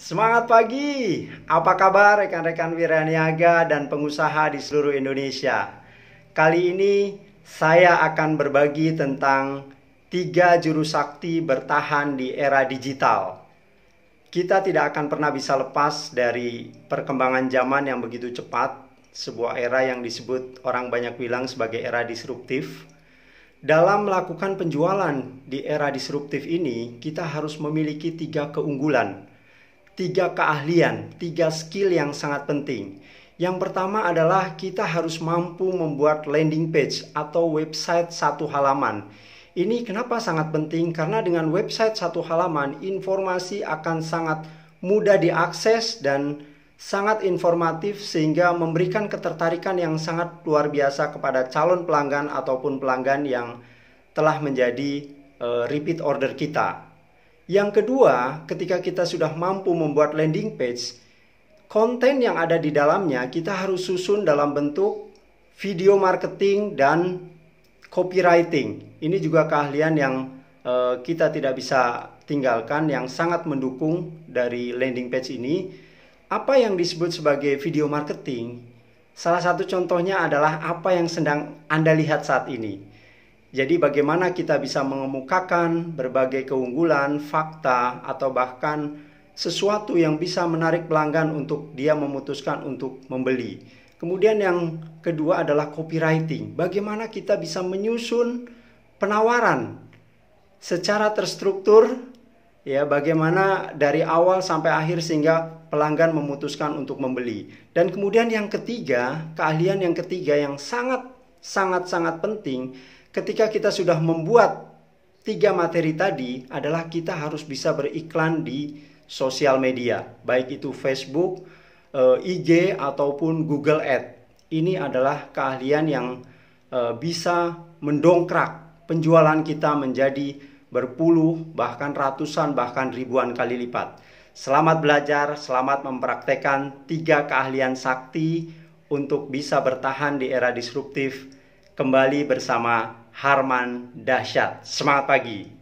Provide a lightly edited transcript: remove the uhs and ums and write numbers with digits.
Semangat pagi, apa kabar rekan-rekan wiraniaga dan pengusaha di seluruh Indonesia? Kali ini saya akan berbagi tentang 3 juru sakti bertahan di era digital. Kita tidak akan pernah bisa lepas dari perkembangan zaman yang begitu cepat, sebuah era yang disebut orang banyak bilang sebagai era disruptif. Dalam melakukan penjualan di era disruptif ini, kita harus memiliki 3 keunggulan. 3 keahlian, 3 skill yang sangat penting. Yang pertama adalah kita harus mampu membuat landing page atau website satu halaman. Ini kenapa sangat penting? Karena dengan website satu halaman, informasi akan sangat mudah diakses dan sangat informatif sehingga memberikan ketertarikan yang sangat luar biasa kepada calon pelanggan ataupun pelanggan yang telah menjadi repeat order kita. Yang kedua, ketika kita sudah mampu membuat landing page, konten yang ada di dalamnya kita harus susun dalam bentuk video marketing dan copywriting. Ini juga keahlian yang kita tidak bisa tinggalkan, yang sangat mendukung dari landing page ini. Apa yang disebut sebagai video marketing? Salah satu contohnya adalah apa yang sedang Anda lihat saat ini. Jadi bagaimana kita bisa mengemukakan berbagai keunggulan, fakta, atau bahkan sesuatu yang bisa menarik pelanggan untuk dia memutuskan untuk membeli. Kemudian yang kedua adalah copywriting. Bagaimana kita bisa menyusun penawaran secara terstruktur, ya, bagaimana dari awal sampai akhir sehingga pelanggan memutuskan untuk membeli. Dan kemudian yang ketiga, keahlian yang ketiga yang sangat penting ketika kita sudah membuat 3 materi tadi adalah kita harus bisa beriklan di sosial media, baik itu Facebook, IG ataupun Google Ads. Ini adalah keahlian yang bisa mendongkrak penjualan kita menjadi berpuluh, bahkan ratusan, bahkan ribuan kali lipat. Selamat belajar, selamat mempraktekkan 3 keahlian sakti untuk bisa bertahan di era disruptif. Kembali bersama Harman Dahsyat. Semangat pagi.